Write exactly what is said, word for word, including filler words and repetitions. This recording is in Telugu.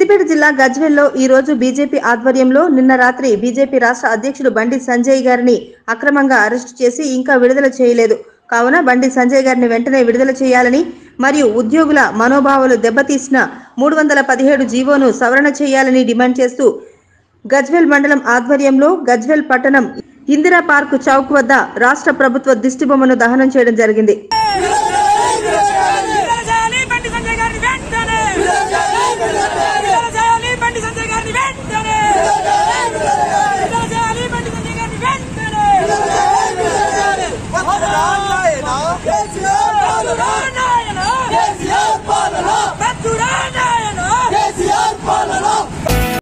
సిద్దిపేట జిల్లా గజ్వేల్లో ఈ రోజు బీజేపీ ఆధ్వర్యంలో నిన్న రాత్రి బీజేపీ రాష్ట్ర అధ్యక్షుడు బండి సంజయ్ గారిని అక్రమంగా అరెస్టు చేసి ఇంకా విడుదల చేయలేదు. కావున బండి సంజయ్ గారిని వెంటనే విడుదల చేయాలని మరియు ఉద్యోగుల మనోభావాలు దెబ్బతీసిన మూడు వందల పదిహేడు జీవోను సవరణ చేయాలని డిమాండ్ చేస్తూ గజ్వేల్ మండలం ఆధ్వర్యంలో గజ్వేల్ పట్టణం ఇందిరా పార్క్ చౌక్ వద్ద రాష్ట్ర ప్రభుత్వ దిష్టిబొమ్మను దహనం చేయడం జరిగింది.